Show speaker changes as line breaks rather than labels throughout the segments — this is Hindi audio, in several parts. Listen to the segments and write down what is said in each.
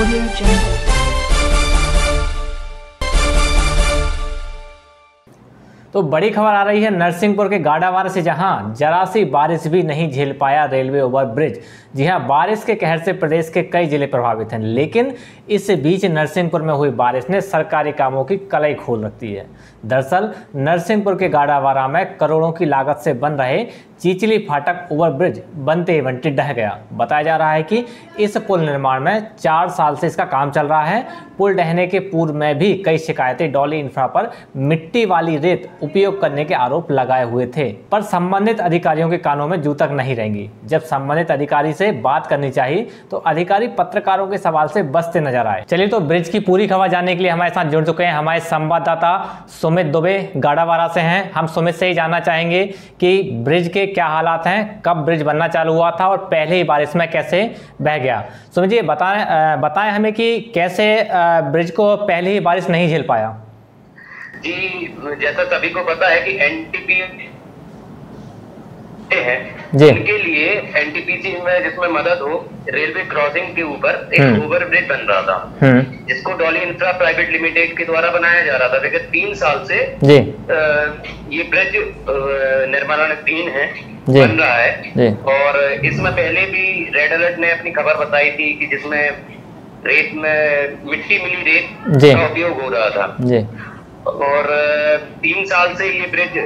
Audio Jungle।
तो बड़ी खबर आ रही है नरसिंहपुर के गाड़ावारा से, जहां जरा सी बारिश भी नहीं झेल पाया रेलवे ओवरब्रिज। जी हां, बारिश के कहर से प्रदेश के कई जिले प्रभावित हैं, लेकिन इस बीच नरसिंहपुर में हुई बारिश ने सरकारी कामों की कलाई खोल रखी है। दरअसल नरसिंहपुर के गाड़ावारा में करोड़ों की लागत से बन रहे चिचली फाटक ओवरब्रिज बनते ही बनते ढह गया। बताया जा रहा है कि इस पुल निर्माण में 4 साल से इसका काम चल रहा है। पुल ढहने के पूर्व में भी कई शिकायतें डॉली इंफ्रा पर मिट्टी वाली रेत उपयोग करने के आरोप लगाए हुए थे, पर संबंधित अधिकारियों के कानों में जू तक नहीं रहेंगी। जब संबंधित अधिकारी से बात करनी चाहिए तो अधिकारी पत्रकारों के सवाल से बचते नजर आए। चलिए, तो ब्रिज की पूरी खबर जानने के लिए हमारे साथ जुड़ चुके हैं हमारे संवाददाता सुमित दुबे, गाड़ावारा से हैं। हम सुमित से ही जानना चाहेंगे कि ब्रिज के क्या हालात हैं, कब ब्रिज बनना चालू हुआ था और पहले ही बारिश में कैसे बह गया। सुमित जी, बताएं हमें कि कैसे ब्रिज को पहले ही बारिश नहीं झेल पाया।
जी, जैसा सभी को पता है कि एनटीपी है
जी,
इनके लिए एनटीपीसी में जिसमें मदद हो, रेलवे क्रॉसिंग के ऊपर एक ओवर ब्रिज बन रहा था जिसको डॉली इंफ्रा प्राइवेट लिमिटेड के द्वारा बनाया जा रहा था। लेकिन 3 साल से
जी
ये ब्रिज निर्माणाधीन है, बन रहा है। और इसमें पहले भी रेड अलर्ट ने अपनी खबर बताई थी कि जिसमें रेत में मिट्टी मिली रेत का उपयोग हो रहा था जी। और 3 साल से ये ब्रिज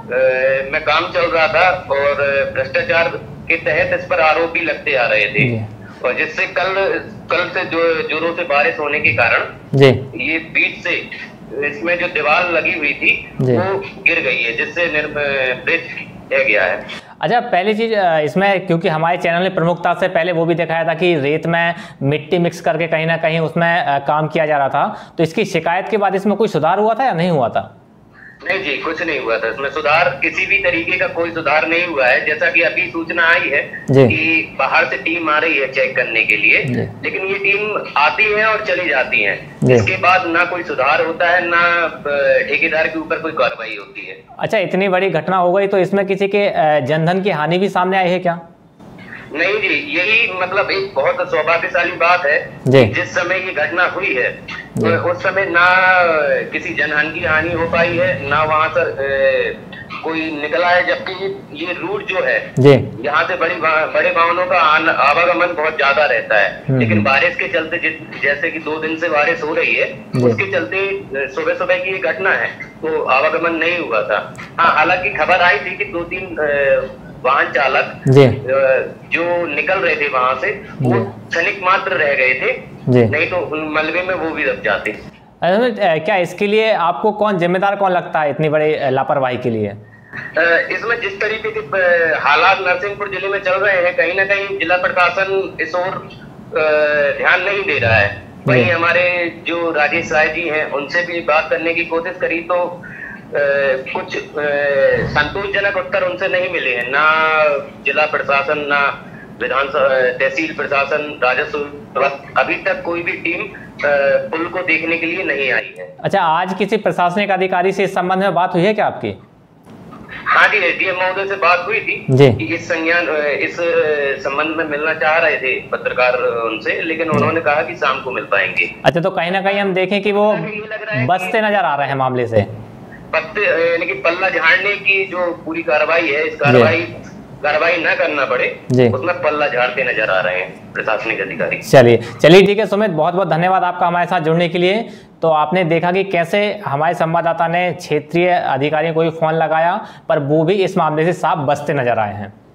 में काम चल रहा था और भ्रष्टाचार के तहत इस पर आरोप भी लगते आ रहे थे। और जिससे कल से जो जोरों से बारिश होने के कारण ये बीच से इसमें जो दीवार लगी हुई थी वो गिर गई है, जिससे ब्रिज ढह गया है।
अच्छा, पहली चीज इसमें, क्योंकि हमारे चैनल ने प्रमुखता से पहले वो भी दिखाया था कि रेत में मिट्टी मिक्स करके कहीं ना कहीं उसमें काम किया जा रहा था, तो इसकी शिकायत के बाद इसमें कोई सुधार हुआ था या नहीं हुआ था?
नहीं जी, कुछ नहीं हुआ था इसमें सुधार, किसी भी तरीके का कोई सुधार नहीं हुआ है। जैसा कि अभी सूचना आई है कि बाहर से टीम आ रही है चेक करने के लिए, लेकिन ये टीम आती है और चली जाती है। इसके बाद ना कोई सुधार होता है, ना ठेकेदार के ऊपर कोई कार्रवाई होती है। अच्छा,
इतनी बड़ी घटना हो गई तो इसमें किसी के जनधन की हानि भी सामने आई है क्या?
नहीं जी, यही मतलब एक बहुत सौभाग्यशाली बात है। जिस समय ये घटना हुई है तो उस समय ना किसी जनहानि की हानि हो पाई है, ना वहां से कोई निकला है। जबकि ये रूट जो है यहाँ से बड़े वाहनों का आवागमन बहुत ज्यादा रहता है, लेकिन बारिश के चलते, जैसे कि 2 दिन से बारिश हो रही है, उसके चलते सुबह सुबह की ये घटना है तो आवागमन नहीं हुआ था। हाँ, हालांकि खबर आई थी कि 2-3 वाहन चालक जो निकल रहे थे वहां से वो क्षणिक मात्र रह गए थे, नहीं तो मलबे में वो भी दब जाते।
क्या इसके लिए आपको जिम्मेदार कौन लगता है इतनी बड़ी लापरवाही के लिए?
इसमें जिस तरीके के हालात नरसिंहपुर जिले में चल रहे हैं, कहीं ना कहीं जिला प्रशासन इस ओर ध्यान नहीं दे रहा है। वहीं हमारे जो राजेश राय जी हैं, उनसे भी बात करने की कोशिश करी तो कुछ संतोषजनक उत्तर उनसे नहीं मिले हैं। ना जिला प्रशासन, ना तहसील प्रशासन, राजस्व, अभी तक कोई भी टीम पुल को देखने के लिए नहीं आई है।
अच्छा, आज किसी प्रशासनिक अधिकारी से इस संबंध में बात हुई है क्या आपकी?
हाँ जी, एसडीएम महोदय से बात हुई थी कि इस संबंध में मिलना चाह रहे थे पत्रकार उनसे, लेकिन उन्होंने कहा कि शाम को मिल पाएंगे।
अच्छा, तो कहीं ना कहीं हम देखें कि वो बचते नजर आ रहे हैं मामले से,
यानी कि पल्ला झाड़ने की जो पूरी कार्रवाई है, इस कार्रवाई न करना पड़े, उसमें पल्ला झाड़ते नजर आ रहे हैं प्रशासनिक अधिकारी।
चलिए ठीक है सुमित, बहुत बहुत धन्यवाद आपका हमारे साथ जुड़ने के लिए। तो आपने देखा कि कैसे हमारे संवाददाता ने क्षेत्रीय अधिकारियों को भी फोन लगाया, पर वो भी इस मामले से साफ बचते नजर आए हैं।